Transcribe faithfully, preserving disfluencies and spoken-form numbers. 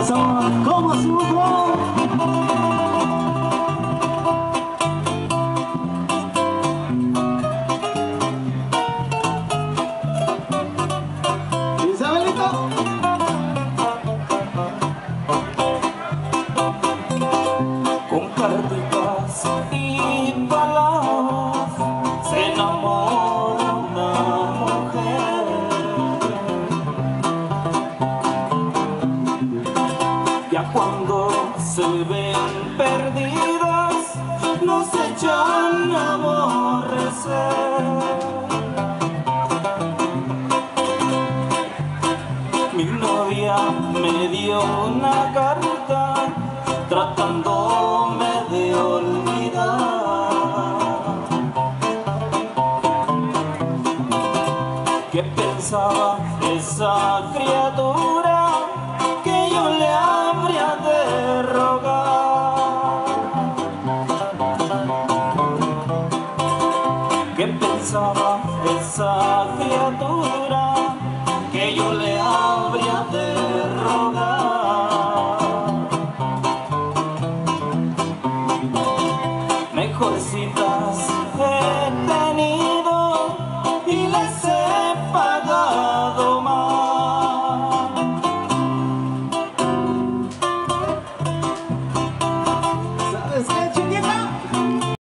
Somos como supo. Isabelito. Con cartitas y palabras se enamora una mujer. Ya cuando se ven perdidas nos echan a aborrecer. Mi novia me dio una carta tratándome de olvidar. ¿Qué pensaba esa criatura que yo le habría de rogar? ¿Qué pensaba esa criatura que yo le habría de rogar? Mejorcita